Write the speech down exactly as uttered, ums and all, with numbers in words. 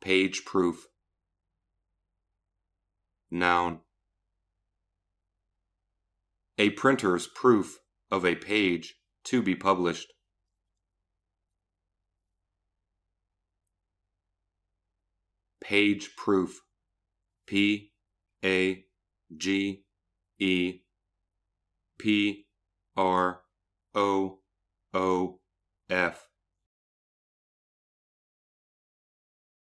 Page proof. Noun. A printer's proof of a page to be published. Page proof. P A G E P R O O F.